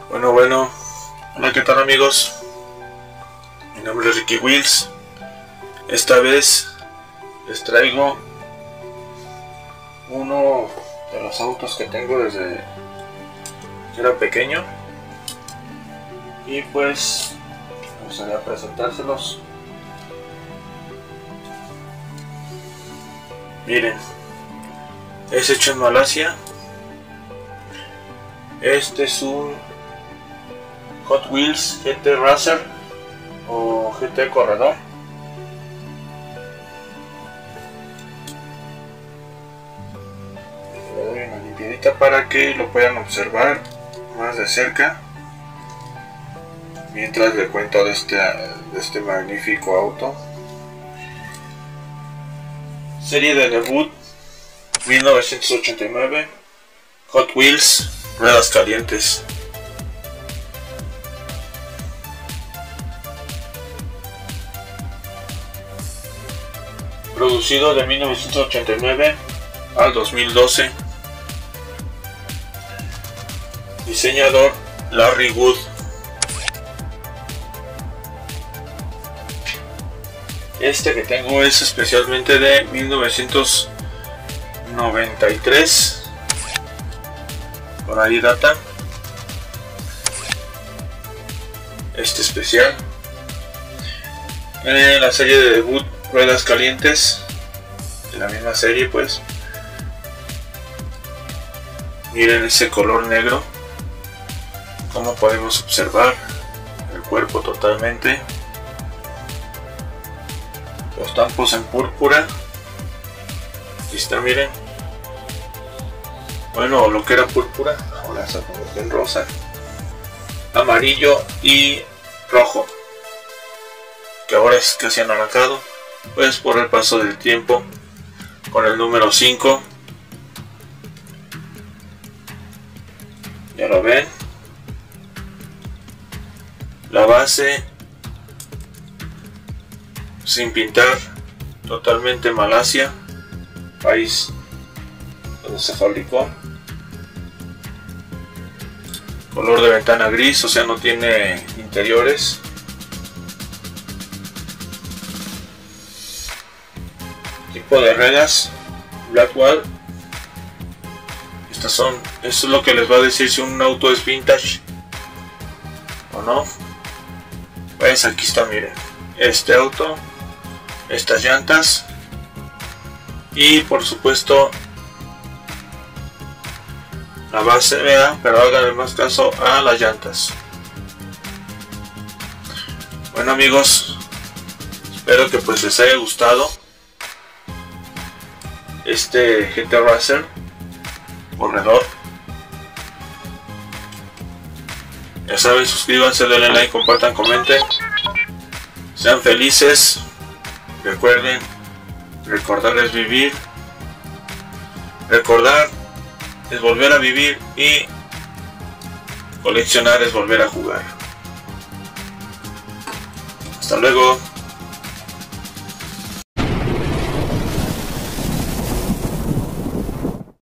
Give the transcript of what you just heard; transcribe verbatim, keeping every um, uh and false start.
Bueno, bueno, hola, ¿qué tal amigos? Mi nombre es Ricky Wheels. Esta vez les traigo uno de los autos que tengo desde que era pequeño y pues me gustaría presentárselos. Miren, es hecho en Malasia. Este es un Hot Wheels G T Racer o G T Corredor. Le doy una limpiadita para que lo puedan observar más de cerca mientras le cuento de este, de este magnífico auto. Serie de debut mil novecientos ochenta y nueve, Hot Wheels, ruedas calientes. Producido de mil novecientos ochenta y nueve al dos mil doce. Diseñador Larry Wood. Este que tengo es especialmente de mil novecientos noventa y tres. Por ahí data. Este especial. En la serie de debut ruedas calientes, de la misma serie pues. Miren ese color negro, como podemos observar el cuerpo totalmente, los tampos en púrpura. Aquí está, miren. Bueno, lo que era púrpura ahora se convierte en rosa, amarillo y rojo, que ahora es casi anaranjado, pues por el paso del tiempo. Con el número cinco, ya lo ven, la base sin pintar, totalmente Malasia, país donde se fabricó. Color de ventana gris, o sea, no tiene interiores. Tipo de ruedas Blackwall. Estas son, esto es lo que les va a decir si un auto es vintage o no. Pues aquí está, miren, este auto, estas llantas y por supuesto la base, vea, pero hagan más caso a las llantas. Bueno amigos, espero que pues les haya gustado este G T Racer corredor. Ya saben, suscríbanse, denle like, compartan, comenten, sean felices. Recuerden, recordar es vivir, recordar es volver a vivir y coleccionar es volver a jugar. Hasta luego.